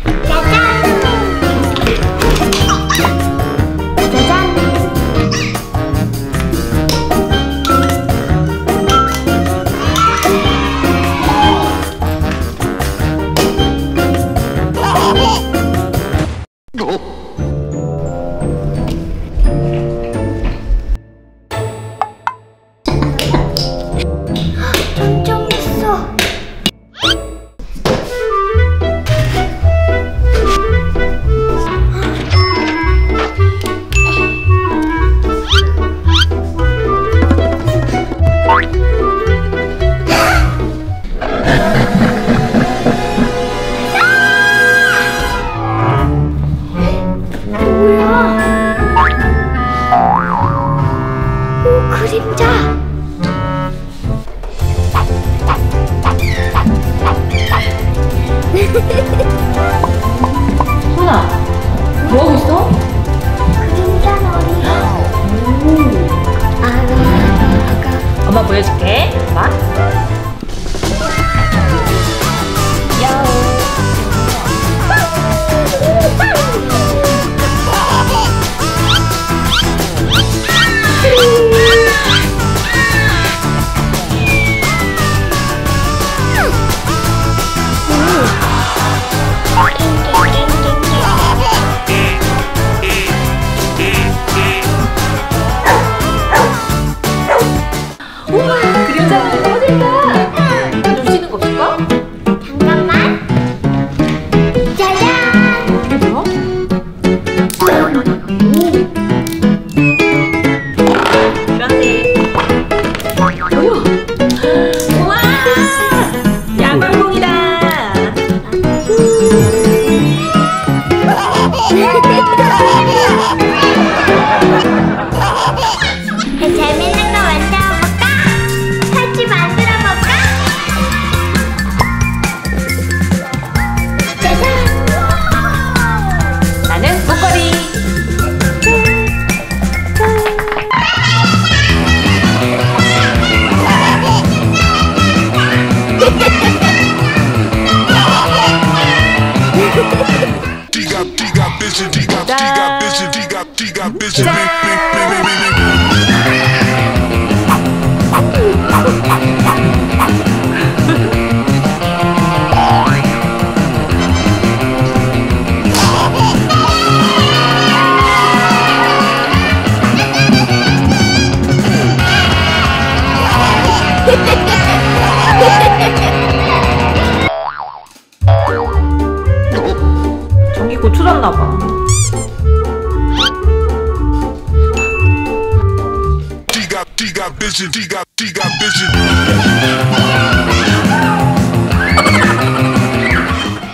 그림자! 소나, 뭐하고 있어? 그림자 놀이. 아가. 엄마 보여줄게. 봐. 우와, 그림자는 너무 재밌다. 놓치는 거 없을까? 잠깐만. 짜잔! 뭐? 주황색. 우와! 야광봉이다. 재밌는 거 만들어볼까? 같이 만들어볼까? 짜잔! 나는 목걸이. 전기 고쳐졌나봐. She got vision.